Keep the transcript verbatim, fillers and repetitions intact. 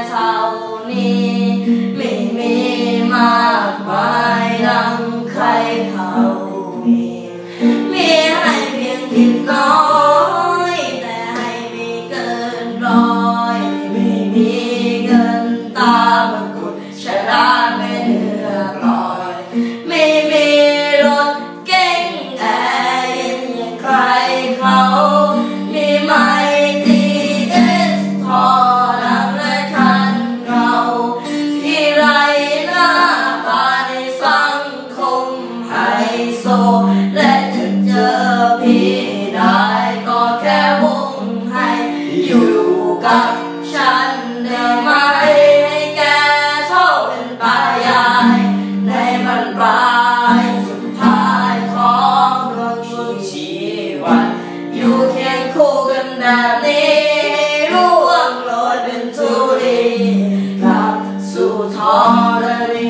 เท่านี้ไม่มีมากมายดังใครเขามีมีให้เพียงนิดน้อยแต่ให้ไม่เกินร้อยไม่มีเงินตาบังกุฎชะลาไม่เดือดร้อนไม่มีรถเก๋งแอร์เย็นอย่างใครเขามีไหมทีเอสทอนักและคันเราที่ไรหน้าตาในสังคมไฮโซและจะเจอพี่ได้ก็แค่วงให้อยู่กับฉันได้ไหมให้แกเท่าเป็นตายายในบรรปลายสุดท้ายของดวงชีวิตอยู่เคียงคู่กันแบบนี้ร่วงโรยเป็นธุลีกลับสู่ธรณี